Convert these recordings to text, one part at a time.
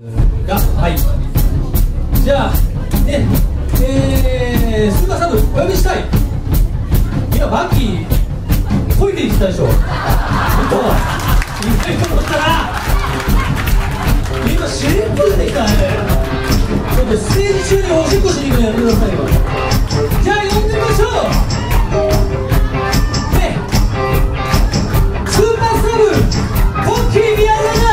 はい、じゃあね、スーパーサブお呼びしたい。今バッキートイレ行ってたでしょ。意外と思ったら今シンプルできたね。ちょっとステージ中におしっこしに行くのやめてくださいよ。じゃあ呼んでみましょうね。スーパーサブポッキー宮田。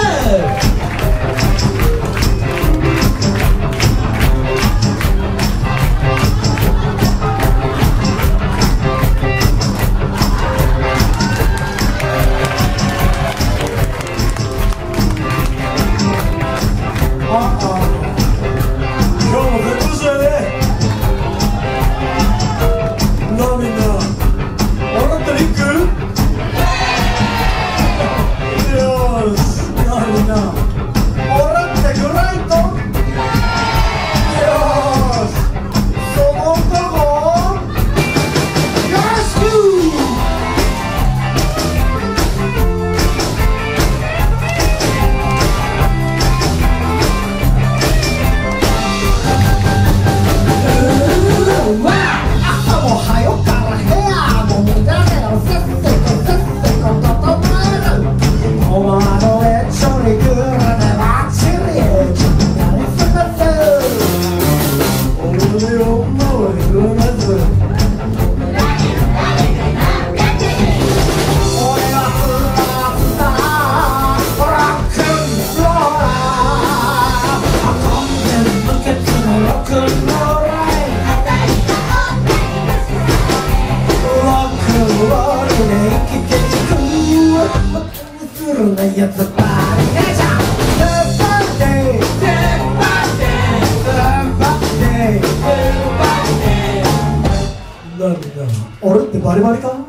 俺ってバリバリか？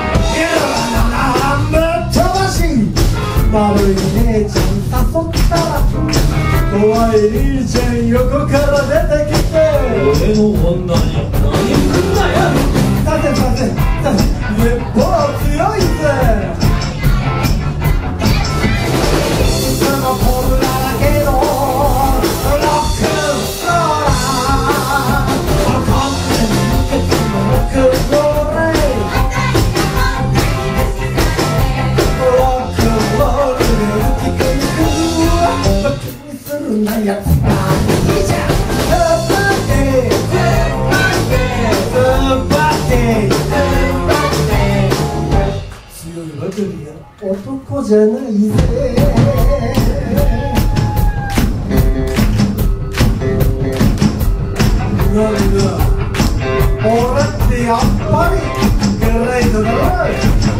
悪い姉ちゃん誘ったら怖い兄ちゃん横から出てきて俺の女に何すんだよ。 さて熱波強いぜ。スマホだらけのロックンローラーわかってるけどロックンローラーやつばいいじゃん。強いばかりが男じゃないぜ。なんだ俺ってやっぱりグレートだろ。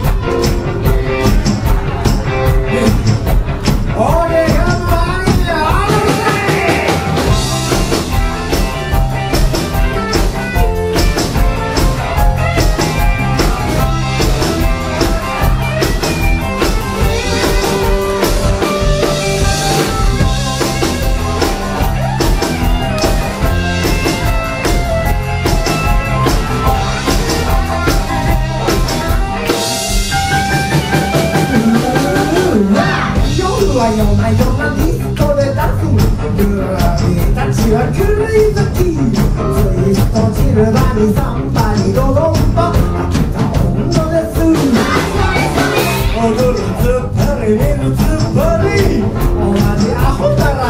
俺が夜な夜なディスコで出すグラビーたちは狂い咲きツイストシルバーにサンバにドドンパ飽きた温度です踊るツッパリ見るツッパリ同じアホだら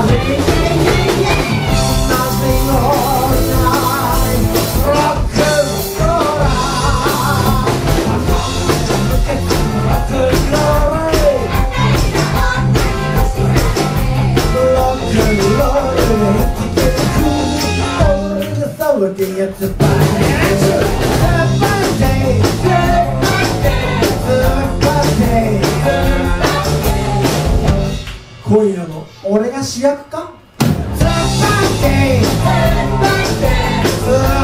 Nothing all night rock and roll rock and roll Looking at the financial birthday, birthday. 今夜の俺が主役か？ Birthday, birthday.